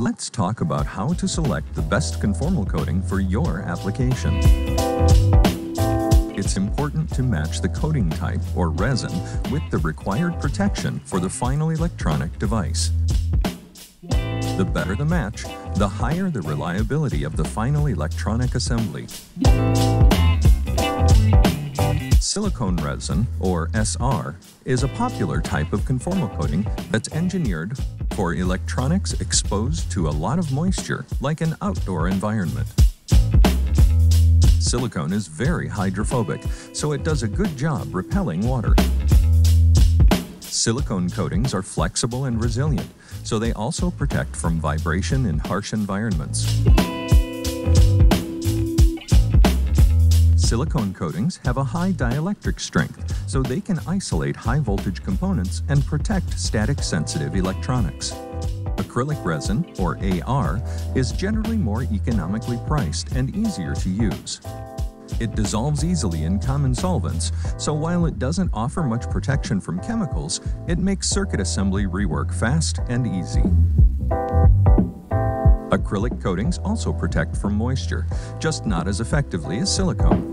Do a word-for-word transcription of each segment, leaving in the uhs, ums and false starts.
Let's talk about how to select the best conformal coating for your application. It's important to match the coating type or resin with the required protection for the final electronic device. The better the match, the higher the reliability of the final electronic assembly. Silicone resin, or S R, is a popular type of conformal coating that's engineered for electronics exposed to a lot of moisture, like an outdoor environment. Silicone is very hydrophobic, so it does a good job repelling water. Silicone coatings are flexible and resilient, so they also protect from vibration in harsh environments. Silicone coatings have a high dielectric strength, so they can isolate high-voltage components and protect static-sensitive electronics. Acrylic resin, or A R, is generally more economically priced and easier to use. It dissolves easily in common solvents, so while it doesn't offer much protection from chemicals, it makes circuit assembly rework fast and easy. Acrylic coatings also protect from moisture, just not as effectively as silicone.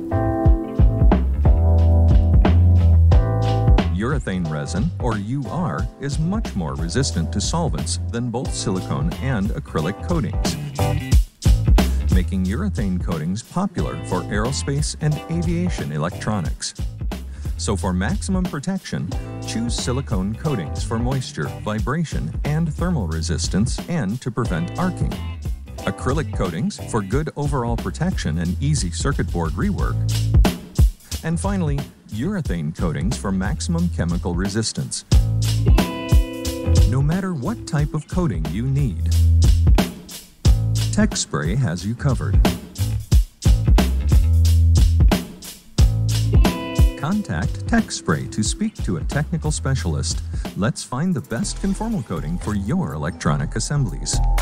Urethane resin, or U R, is much more resistant to solvents than both silicone and acrylic coatings, making urethane coatings popular for aerospace and aviation electronics. So for maximum protection, choose silicone coatings for moisture, vibration, and thermal resistance, and to prevent arcing. Acrylic coatings for good overall protection and easy circuit board rework. And finally, urethane coatings for maximum chemical resistance. No matter what type of coating you need, TechSpray has you covered. Contact TechSpray to speak to a technical specialist. Let's find the best conformal coating for your electronic assemblies.